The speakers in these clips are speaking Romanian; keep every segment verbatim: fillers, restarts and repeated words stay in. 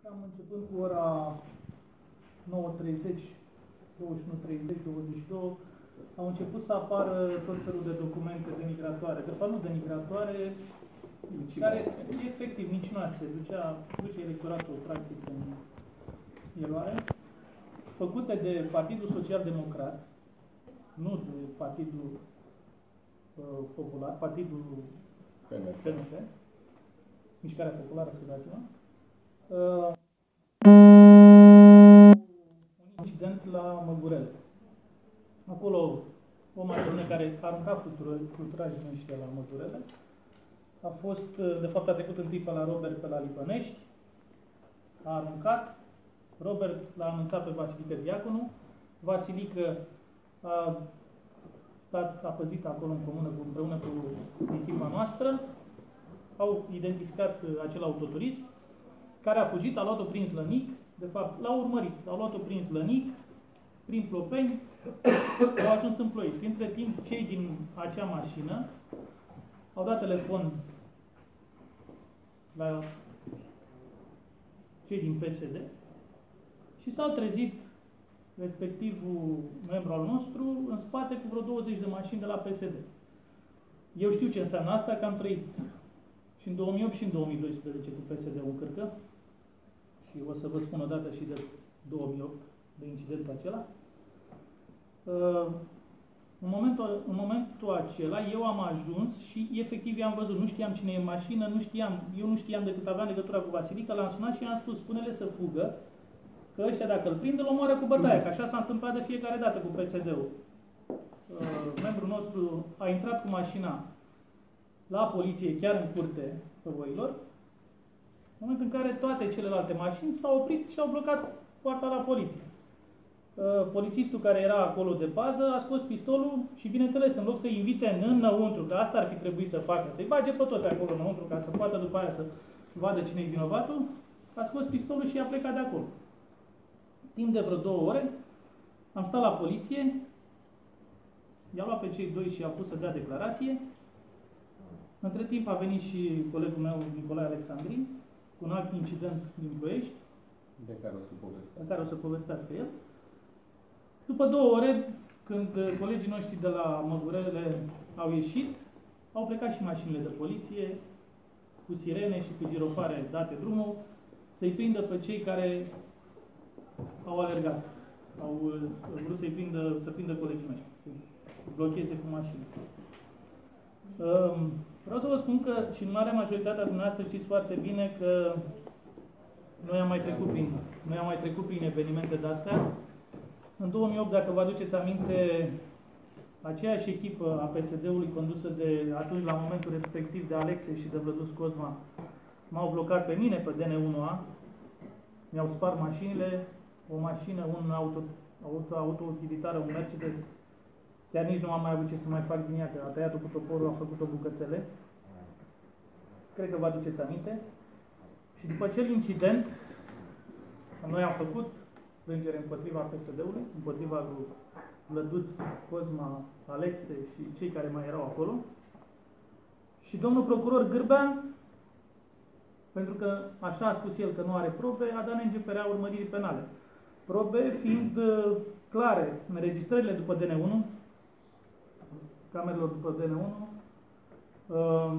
Cam începând cu ora nouă treizeci, douăzeci și unu treizeci, douăzeci și doi, au început să apară tot felul de documente denigratoare. De fapt, nu denigratoare, care efectiv mincinoase, ducea, duce electoratul practic în eroare, făcute de Partidul Social Democrat, nu de Partidul uh, Popular, Partidul P N P, Mișcarea Populară, scuzați-mă, uh, un incident la Măgurele. Acolo o mașină care arunca fluturajii noștri la Măgurele a fost, de fapt a trecut întâi pe la Robert pe la Lipănești, a aruncat, Robert l-a anunțat pe Vasilică Diaconu, Vasilică a stat, a păzit acolo în comună împreună cu echipa noastră, au identificat acel autoturism, care a fugit, a luat-o prin Slănic, de fapt l-au urmărit, au luat-o prin Slănic, prin Plopeni, au ajuns în Ploiești. Între timp, cei din acea mașină au dat telefon la cei din P S D și s-au trezit respectivul membru al nostru în spate cu vreo douăzeci de mașini de la P S D. Eu știu ce înseamnă asta, că am trăit și în două mii opt și în două mii doisprezece cu P S D-ul în cârcă și o să vă spun o dată și de două mii opt, de incidentul acela. În momentul, în momentul acela, eu am ajuns și efectiv i-am văzut. Nu știam cine e în mașină, nu știam, eu nu știam decât aveam legătura cu Vasilică, l-am sunat și i-am spus, spune-le să fugă, că ăștia dacă îl prind, îl omoară cu bătaia, că așa s-a întâmplat de fiecare dată cu P S D-ul. Uh, membrul nostru a intrat cu mașina la poliție, chiar în curte, pe Voilor, în momentul în care toate celelalte mașini s-au oprit și au blocat poarta la poliție. Polițistul care era acolo de pază a scos pistolul și, bineînțeles, în loc să-i invite înăuntru, că asta ar fi trebuit să facă, să-i bage pe toți acolo înăuntru, ca să poată după aia să vadă cine e vinovatul, a scos pistolul și a plecat de acolo. Timp de vreo două ore am stat la poliție, i-a luat pe cei doi și i-a pus să dea declarație. Între timp a venit și colegul meu, Nicolae Alexandrin, cu un alt incident din Ploiești, de care o să povestească. de care o să povestească el. După două ore, când colegii noștri de la Măgurele au ieșit, au plecat și mașinile de poliție, cu sirene și cu girofare date drumul, să-i prindă pe cei care au alergat. Au vrut să-i prindă, să prindă colegii noștri, să-i blocheze cu mașini. Vreau să vă spun că și în marea majoritatea dumneavoastră știți foarte bine că noi am mai trecut prin, noi am mai trecut prin evenimente de-astea. În două mii opt, dacă vă aduceți aminte, aceeași echipă a P S D-ului condusă de, atunci, la momentul respectiv, de Alexe și de Vlădus Cosma, m-au blocat pe mine pe D N unu A, mi-au spart mașinile, o mașină, un auto, auto, auto-utilitară, un Mercedes, chiar nici nu am mai avut ce să mai fac din ea, că a tăiat-o cu toporul, a făcut-o bucățele. Cred că vă aduceți aminte. Și după acel incident, noi am făcut plângere împotriva P S D-ului, împotriva lui Vlăduț, Cosma, Alexe și cei care mai erau acolo. Și domnul procuror Gârbean, pentru că așa a spus el că nu are probe, a dat neînceperea urmăririi penale. Probe fiind uh, clare, înregistrările după D N unu, camerelor după D N unu, uh,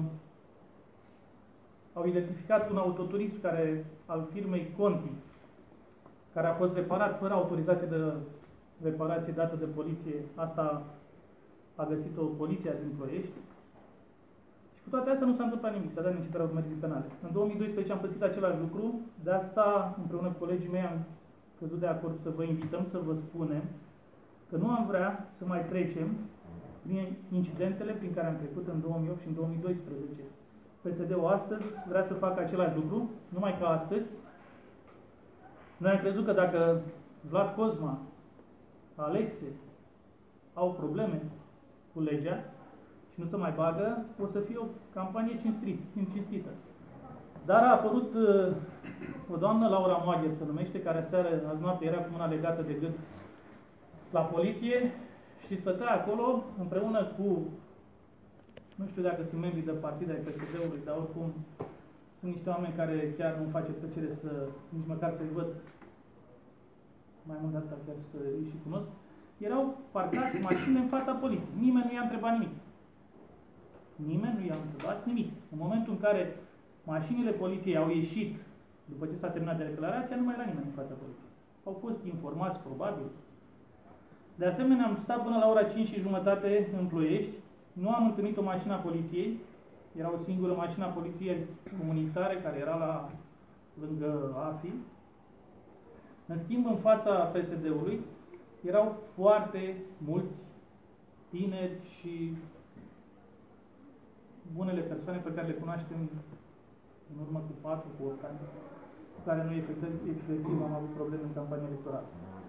au identificat un autoturism care, al firmei Conti, care a fost reparat fără autorizație de reparație dată de poliție. Asta a găsit-o poliția din Ploiești. Și cu toate astea nu s-a întâmplat nimic, s-a dat începerea urmăririi penale. În două mii doisprezece am pățit același lucru, de asta, împreună cu colegii mei, am căzut de acord să vă invităm să vă spunem că nu am vrea să mai trecem prin incidentele prin care am trecut în două mii opt și în două mii doisprezece. P S D-ul astăzi vrea să facă același lucru, numai că astăzi noi am crezut că dacă Vlad Cosma, Alexe au probleme cu legea și nu se mai bagă, o să fie o campanie cinstită. Dar a apărut uh, o doamnă, Laura Moagher se numește, care aseară, azi noapte, era cu mâna legată de gât la poliție și stătea acolo împreună cu, nu știu dacă sunt membrii de partid ai P S D-ului, dar oricum Sunt niște oameni care chiar nu-mi face plăcere să, nici măcar să-i văd, mai mult de atât chiar să îi și cunosc, erau parcați cu mașini în fața poliției. Nimeni nu i-a întrebat nimic. Nimeni nu i-a întrebat nimic. În momentul în care mașinile poliției au ieșit, după ce s-a terminat de declarația, nu mai era nimeni în fața poliției. Au fost informați, probabil. De asemenea, am stat până la ora cinci și jumătate în Ploiești, nu am întâlnit o mașină a poliției, era o singură mașină a poliției comunitare care era la, lângă A F I. În schimb, în fața P S D-ului erau foarte mulți tineri și bunele persoane pe care le cunoaștem în urmă cu patru, cu opt ani, cu care noi efectiv, efectiv am avut probleme în campania electorală.